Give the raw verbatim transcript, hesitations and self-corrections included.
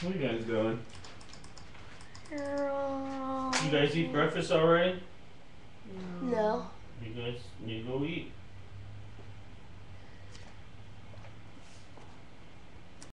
Where you guys going? Um, You guys eat breakfast already? No. You guys need to go eat.